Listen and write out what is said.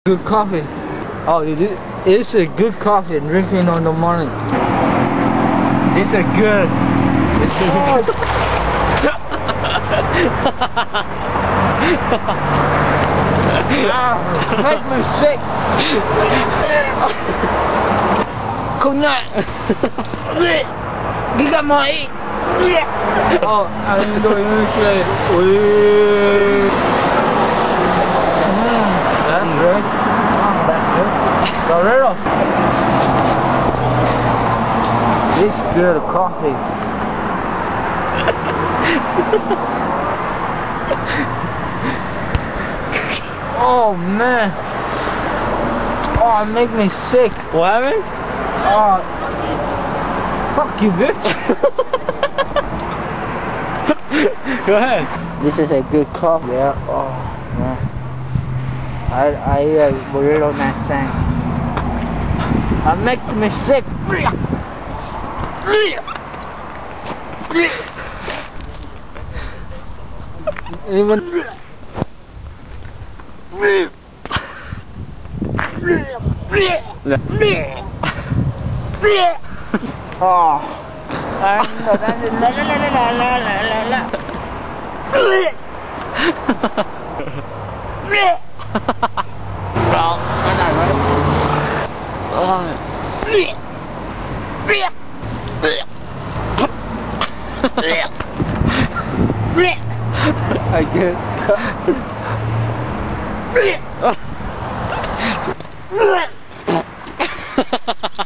Good coffee. Oh, it's a good coffee drinking on the morning. It's a good. It's a good. Make me sick. Cognac. You got my eat. Oh, I didn't do it. That's good. That's good. Dorito. It's good coffee. Oh man. Oh, it make me sick. What happened? Oh, fuck you, bitch. Go ahead. This is a good coffee. Yeah. Oh man. I eat a burrito next time. It makes me sick. Even. Oh. I get